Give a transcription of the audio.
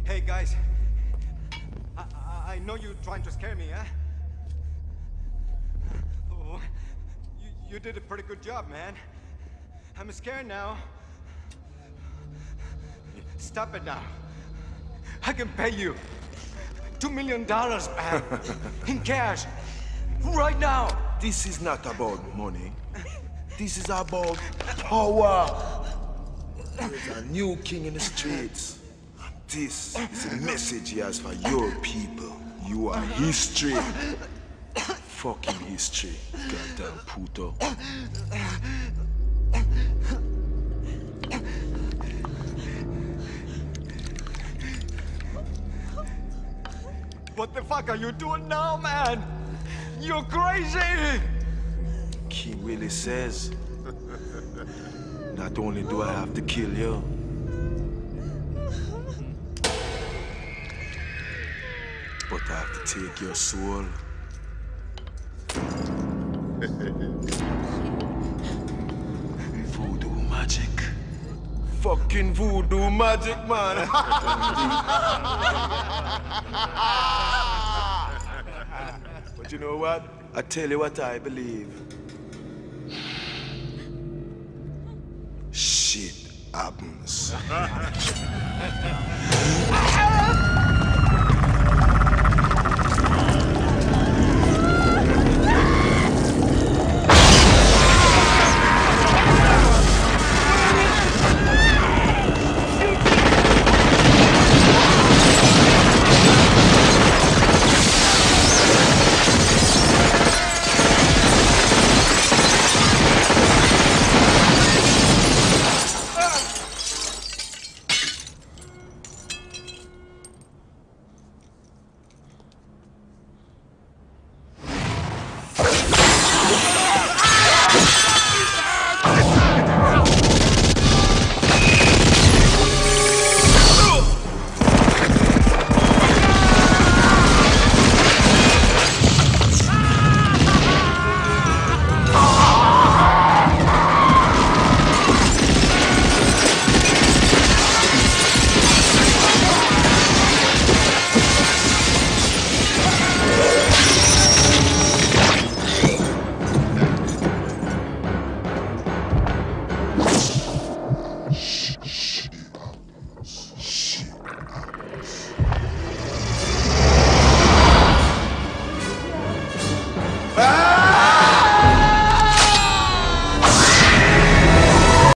Hey guys, I know you're trying to scare me, huh? Oh, you did a pretty good job, man. I'm scared now. Stop it now. I can pay you $2 million, man, in cash, right now. This is not about money. This is about power. There's a new king in the streets. This is a message he has for your people. You are history. Fucking history. Goddamn puto. What the fuck are you doing now, man? You're crazy! King Willie says, not only do I have to kill you, but I have to take your soul. Voodoo magic. Fucking voodoo magic, man. But you know what? I tell you what I believe. Shit happens.